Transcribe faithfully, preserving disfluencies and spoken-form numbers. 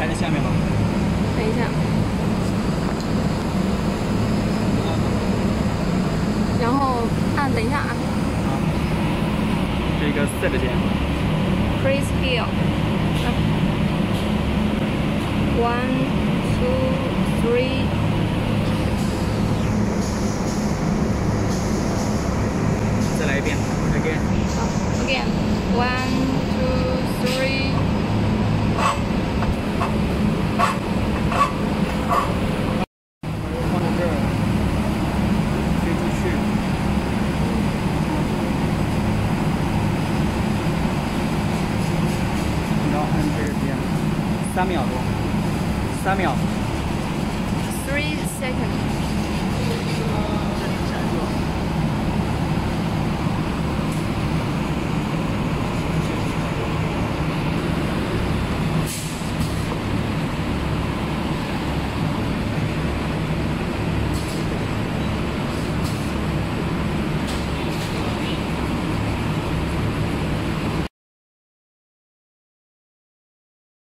排在下面吧。 等一下。然后按，等一下啊。 啊，是一个 set 键。 Chris Hill。One, two, three。 再来一遍 ，again。 好 ，again。One, two, three。 放在这儿，飞出去。然后按这个键，三秒多，三秒。 Three seconds。